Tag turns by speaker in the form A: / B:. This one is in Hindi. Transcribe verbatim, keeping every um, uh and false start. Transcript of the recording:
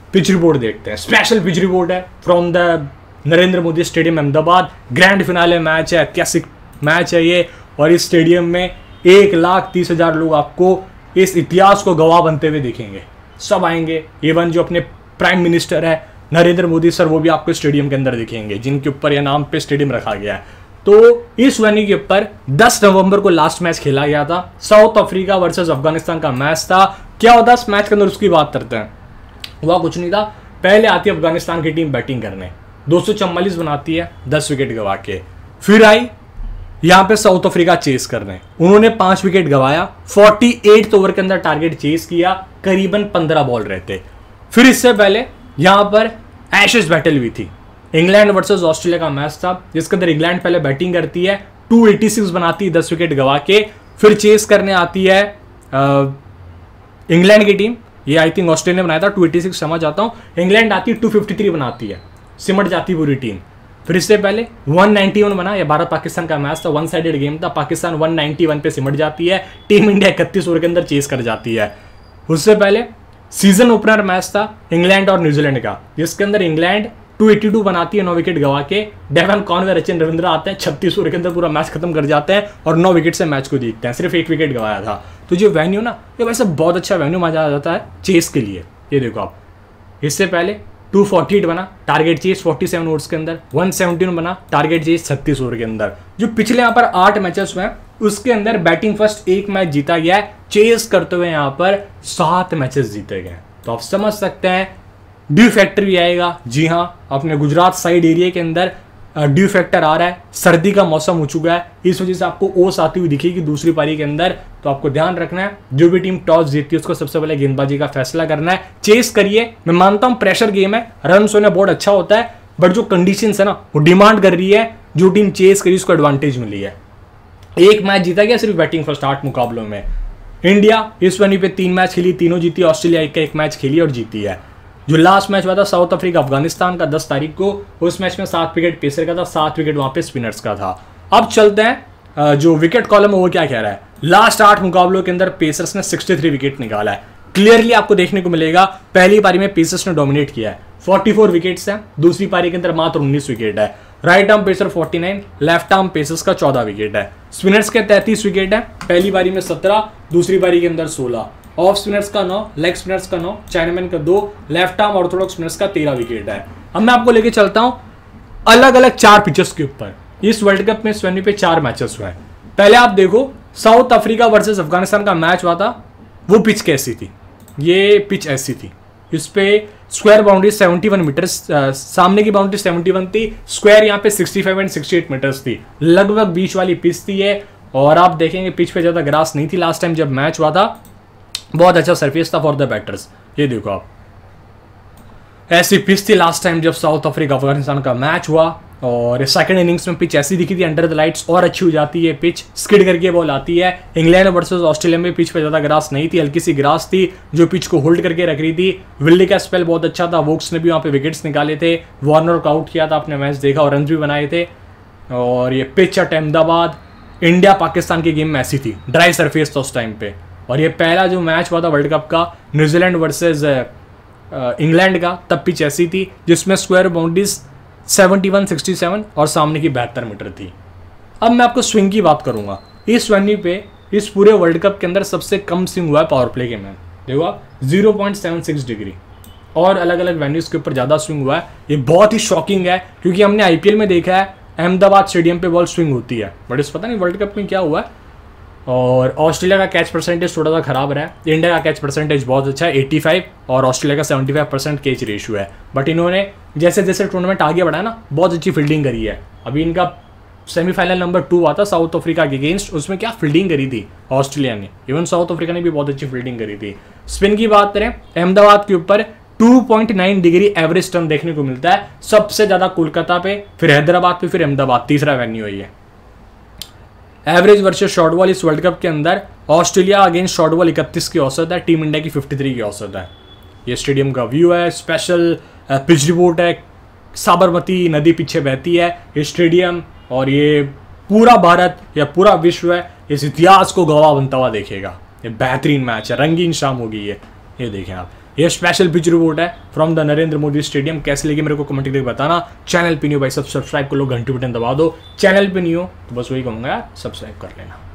A: पिच रिपोर्ट देखते हैं। स्पेशल पिच रिपोर्ट है from the Narendra Modi stadium Ahmedabad. Grand finale match है, ऐतिहासिक मैच है ये, और इस स्टेडियम में एक लाख तीस हजार लोग आपको इस इतिहास को गवाह बनते हुए दिखेंगे। सब आएंगे, इवन जो अपने प्राइम मिनिस्टर है नरेंद्र मोदी सर, वो भी आपको स्टेडियम के अंदर दिखेंगे, जिनके ऊपर यह नाम पे स्टेडियम रखा गया है। तो इस वेन्यू के ऊपर दस नवंबर को लास्ट मैच खेला गया था, साउथ अफ्रीका वर्सेस अफगानिस्तान का मैच था। क्या होता इस मैच के अंदर, उसकी बात करते हैं। हुआ कुछ नहीं था, पहले आती है अफगानिस्तान की टीम बैटिंग करने, दो सौ चौवालीस बनाती है, दस विकेट गवा के। फिर आई यहां पे साउथ अफ्रीका चेस करने, उन्होंने पांच विकेट गवाया, अड़तालीस ओवर के अंदर टारगेट चेस किया, करीबन पंद्रह बॉल रहते। फिर इससे पहले यहां पर एशेज बैटल हुई थी, इंग्लैंड वर्सेस ऑस्ट्रेलिया का मैच था, जिसके अंदर इंग्लैंड पहले बैटिंग करती है, दो सौ छियासी बनाती है, दस विकेट गवा के। फिर चेस करने आती है इंग्लैंड की टीम, ये आई थिंक ऑस्ट्रेलिया ने बनाया था, दो सौ छियासी समझ आता हूं। इंग्लैंड आती है, दो सौ तिरेपन बनाती है, सिमट जाती पूरी टीम। फिर इससे पहले एक सौ इक्यानवे बना, यह भारत पाकिस्तान का मैच था, वन साइडेड गेम था, पाकिस्तान एक सौ इक्यानवे पे सिमट जाती है, टीम इंडिया इकतीस ओवर के अंदर चेस कर जाती है। उससे पहले सीजन ओपनर मैच था इंग्लैंड और न्यूजीलैंड का, जिसके अंदर इंग्लैंड दो सौ बयासी बनाती है, नौ विकेट गवा के। डेवन कॉनवे, रचिन रविंद्र आते हैं, छत्तीस ओवर के अंदर पूरा मैच खत्म कर जाते हैं और नौ विकेट से मैच को जीतते हैं, सिर्फ एक विकेट गवाया था। तो जो वेन्यू ना, ये वैसे बहुत अच्छा वेन्यू माना जाता है चेस के लिए। ये देखो आप, इससे पहले दो सौ अड़तालीस बना, टारगेट चेस सैंतालीस ओवर्स के अंदर, एक सौ सत्रह बना, टारगेट चेस छत्तीस ओवर के अंदर। जो पिछले यहाँ पर आठ मैचेस हुए हैं, उसके अंदर बैटिंग फर्स्ट एक मैच जीता गया है, चेस करते हुए यहाँ पर सात मैचेस जीते गए। तो आप समझ सकते हैं ड्यू फैक्टर भी आएगा। जी हाँ, अपने गुजरात साइड एरिया के अंदर ड्यू फैक्टर आ रहा है, सर्दी का मौसम हो चुका है, इस वजह से आपको ओस आती हुई दिखेगी दूसरी पारी के अंदर। तो आपको ध्यान रखना है, जो भी टीम टॉस जीतती है उसको सबसे पहले गेंदबाजी का फैसला करना है। चेस करिए, मैं मानता हूं प्रेशर गेम है, रन होना बहुत अच्छा होता है, बट जो कंडीशंस है ना, वो डिमांड कर रही है, जो टीम चेस करी उसको एडवांटेज मिली है। एक मैच जीता गया सिर्फ बैटिंग फर्स्ट आठ मुकाबलों में। इंडिया इस वेन्यू पे तीन मैच खेली, तीनों जीती। ऑस्ट्रेलिया एक का एक मैच खेली और जीती है। जो लास्ट मैच हुआ था साउथ अफ्रीका अफगानिस्तान का दस तारीख को, उस मैच में सात विकेट पेसर का था, सात विकेट वहां पे स्पिनर्स का था। अब चलते हैं जो विकेट कॉलम है वो क्या कह रहा है। लास्ट आठ मुकाबलों के अंदर पेसर्स ने तिरसठ विकेट निकाला है। क्लियरली आपको देखने को मिलेगा, पहली पारी में पेसर्स ने डोमिनेट किया है, चौवालीस विकेट्स हैं, दूसरी पारी के अंदर मात्र उन्नीस विकेट है। राइट आर्म पेसर उनचास, लेफ्ट आर्म पेसर्स का चौदह विकेट है। स्पिनर्स के तैंतीस विकेट है, पहली पारी में सत्रह, दूसरी पारी के अंदर सोलह। ऑफ स्पिनर्स का नौ, लेग स्पिनर्स का नौ, चाइनामैन का दो, लेफ्ट आर्म ऑर्थोडॉक्स स्पिनर्स का तेरह विकेट है। अब मैं आपको लेके चलता हूं अलग अलग चार पिचेस के ऊपर। इस वर्ल्ड कप में इस वेन्यू पे चार मैचेस हुए हैं। पहले आप देखो, साउथ अफ्रीका वर्सेस अफगानिस्तान का मैच हुआ था, वो पिच कैसी थी। ये पिच ऐसी थी, इस पे स्क्वायर बाउंड्री इकहत्तर मीटर्स, सामने की बाउंड्री इकहत्तर थी, स्क्वायर यहाँ पे पैंसठ एंड अड़सठ मीटर्स थी, लगभग बीच वाली पिच थी ये। और आप देखेंगे पिच पे ज्यादा ग्रास नहीं थी लास्ट टाइम जब मैच हुआ था, बहुत अच्छा सरफेस था फॉर द बैटर्स। ये देखो आप, ऐसी पिच थी लास्ट टाइम जब साउथ अफ्रीका अफगानिस्तान का मैच हुआ। और सेकंड इनिंग्स में पिच ऐसी दिखी थी अंडर द लाइट्स, और अच्छी हो जाती है पिच, स्किड करके बॉल आती है। इंग्लैंड वर्सेस ऑस्ट्रेलिया में पिच पे ज्यादा ग्रास नहीं थी, हल्की सी ग्रास थी जो पिच को होल्ड करके रख रही थी। विल्ली का स्पेल बहुत अच्छा था, वोक्स ने भी वहां पे विकेट्स निकाले थे, वार्नर को आउट किया था, आपने मैच देखा, और रन भी बनाए थे। और ये pitch at Ahmedabad, India Pakistan की गेम में ऐसी थी, ड्राई सरफेस था उस टाइम पे। और ये पहला जो मैच हुआ था वर्ल्ड कप का न्यूजीलैंड वर्सेज इंग्लैंड का, तब पिच ऐसी थी जिसमें स्क्वायर बाउंड्रीज इकहत्तर, सड़सठ और सामने की बहत्तर मीटर थी। अब मैं आपको स्विंग की बात करूंगा। इस वेन्यू पे इस पूरे वर्ल्ड कप के अंदर सबसे कम स्विंग हुआ है पावर प्ले के में, देखो आप zero point seven six degree, और अलग अलग वेन्यूज के ऊपर ज्यादा स्विंग हुआ है। ये बहुत ही शॉकिंग है, क्योंकि हमने आईपीएल में देखा है अहमदाबाद स्टेडियम पे बॉल स्विंग होती है, बट इस पता नहीं वर्ल्ड कप में क्या हुआ है। और ऑस्ट्रेलिया का कैच परसेंटेज थोड़ा सा खराब रहा है, इंडिया का कैच परसेंटेज बहुत अच्छा है पचासी, और ऑस्ट्रेलिया का पचहत्तर परसेंट कैच रेशियो है। बट इन्होंने जैसे जैसे टूर्नामेंट आगे बढ़ा ना, बहुत अच्छी फील्डिंग करी है। अभी इनका सेमीफाइनल नंबर टू हुआ था साउथ अफ्रीका के अगेंस्ट, उसमें क्या फील्डिंग करी थी ऑस्ट्रेलिया ने, इवन साउथ अफ्रीका ने भी बहुत अच्छी फील्डिंग करी थी। स्पिन की बात करें, अहमदाबाद के ऊपर दो पॉइंट नौ डिग्री एवरेज टर्न देखने को मिलता है, सबसे ज्यादा कोलकाता पे, फिर हैदराबाद पे, फिर अहमदाबाद, तीसरा वेन्यू है ये। एवरेज वर्सेस शॉर्ट बॉल इस वर्ल्ड कप के अंदर ऑस्ट्रेलिया अगेंस्ट शॉर्ट बॉल इकतीस की औसत है, टीम इंडिया की तिरेपन की औसत है। ये स्टेडियम का व्यू है, स्पेशल पिच रिपोर्ट है, साबरमती नदी पीछे बहती है ये स्टेडियम, और ये पूरा भारत या पूरा विश्व है इस इतिहास को गवाह बनता हुआ देखेगा। ये बेहतरीन मैच है, रंगीन शाम होगी ये ये देखें आप। ये स्पेशल पिच रिपोर्ट है from the Narendra Modi stadium. कैसे लगी मेरे को कमेंट करके बताना। चैनल पे नहीं हो भाई सब्सक्राइब कर लो, घंटी बटन दबा दो। चैनल पे नहीं हो तो बस वही कहूँगा यार, सब्सक्राइब कर लेना।